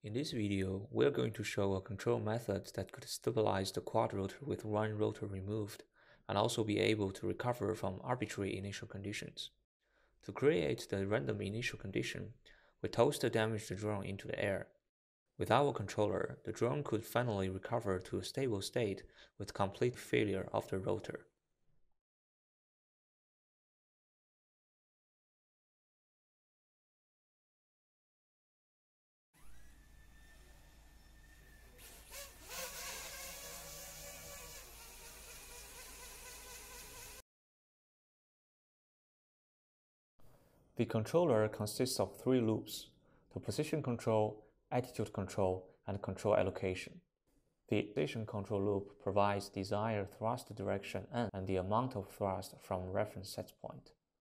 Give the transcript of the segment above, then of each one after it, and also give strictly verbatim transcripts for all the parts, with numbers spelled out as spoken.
In this video, we are going to show a control method that could stabilize the quadrotor with one rotor removed and also be able to recover from arbitrary initial conditions. To create the random initial condition, we toss the damaged drone into the air. With our controller, the drone could finally recover to a stable state with complete failure of the rotor. The controller consists of three loops: the position control, attitude control, and control allocation. The position control loop provides desired thrust direction n and the amount of thrust from reference set point.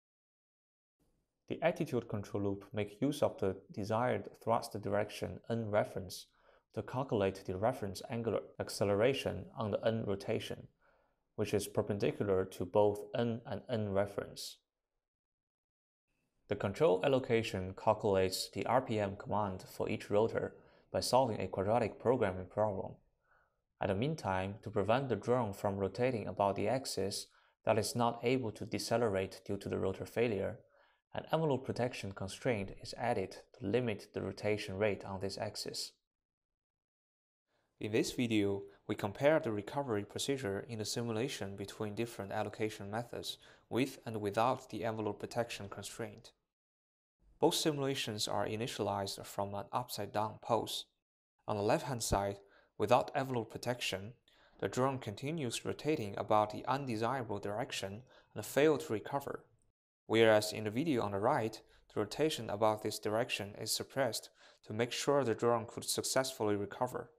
The attitude control loop makes use of the desired thrust direction n reference to calculate the reference angular acceleration on the n rotation, which is perpendicular to both n and n reference. The control allocation calculates the R P M command for each rotor by solving a quadratic programming problem. At the meantime, to prevent the drone from rotating about the axis that is not able to decelerate due to the rotor failure, an envelope protection constraint is added to limit the rotation rate on this axis. In this video, we compare the recovery procedure in the simulation between different allocation methods with and without the envelope protection constraint. Both simulations are initialized from an upside-down pose. On the left-hand side, without envelope protection, the drone continues rotating about the undesirable direction and fails to recover. Whereas in the video on the right, the rotation about this direction is suppressed to make sure the drone could successfully recover.